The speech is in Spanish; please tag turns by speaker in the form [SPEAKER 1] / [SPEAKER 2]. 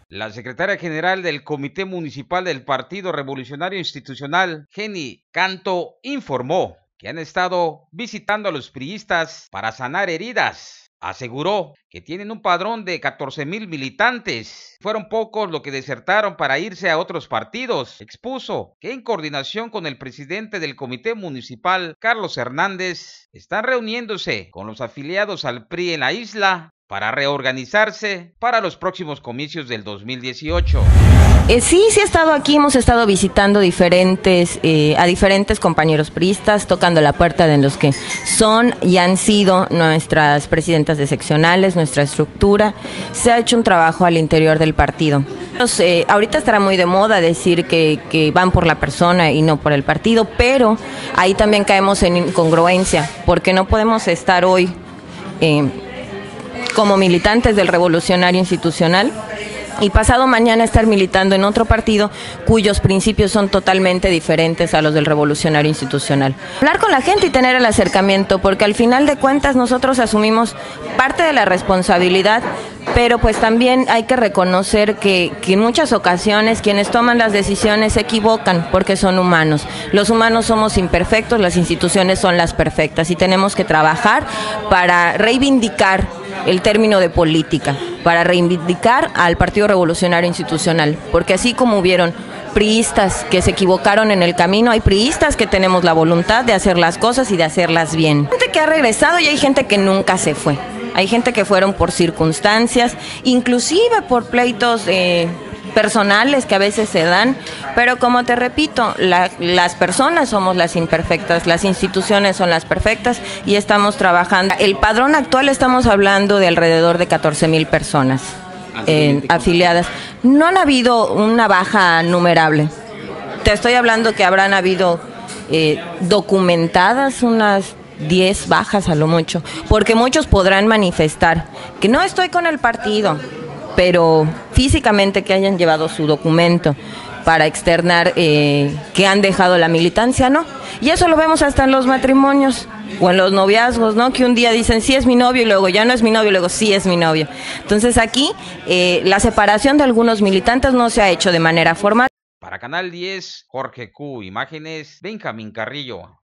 [SPEAKER 1] La secretaria general del Comité Municipal del Partido Revolucionario Institucional, Jenny Canto, informó que han estado visitando a los priistas para sanar heridas. Aseguró que tienen un padrón de 14,000 militantes. Fueron pocos los que desertaron para irse a otros partidos. Expuso que en coordinación con el presidente del Comité Municipal, Carlos Hernández, están reuniéndose con los afiliados al PRI en la isla para reorganizarse para los próximos comicios del 2018.
[SPEAKER 2] Sí he estado aquí, hemos estado visitando a diferentes compañeros priistas, tocando la puerta de los que son y han sido nuestras presidentas de seccionales, nuestra estructura. Se ha hecho un trabajo al interior del partido. Ahorita estará muy de moda decir que van por la persona y no por el partido, pero ahí también caemos en incongruencia, porque no podemos estar hoy como militantes del Revolucionario Institucional y pasado mañana estar militando en otro partido cuyos principios son totalmente diferentes a los del Revolucionario Institucional. Hablar con la gente y tener el acercamiento, porque al final de cuentas nosotros asumimos parte de la responsabilidad, pero pues también hay que reconocer que en muchas ocasiones quienes toman las decisiones se equivocan porque son humanos. Los humanos somos imperfectos, las instituciones son las perfectas y tenemos que trabajar para reivindicar el término de política, para reivindicar al Partido Revolucionario Institucional, porque así como hubieron priistas que se equivocaron en el camino, hay priistas que tenemos la voluntad de hacer las cosas y de hacerlas bien. Hay gente que ha regresado y hay gente que nunca se fue. Hay gente que fueron por circunstancias, inclusive por pleitos personales que a veces se dan, pero como te repito, las personas somos las imperfectas, las instituciones son las perfectas y estamos trabajando. El padrón actual estamos hablando de alrededor de 14,000 personas afiliadas. No han habido una baja numerable. Te estoy hablando que habrán habido documentadas unas 10 bajas a lo mucho, porque muchos podrán manifestar que no estoy con el partido, pero físicamente que hayan llevado su documento para externar que han dejado la militancia, no. Y eso lo vemos hasta en los matrimonios o en los noviazgos, ¿no? Que un día dicen sí es mi novio y luego ya no es mi novio y luego sí es mi novio. Entonces aquí la separación de algunos militantes no se ha hecho de manera formal.
[SPEAKER 1] Para Canal 10, Jorge Q. Imágenes, Benjamín Carrillo.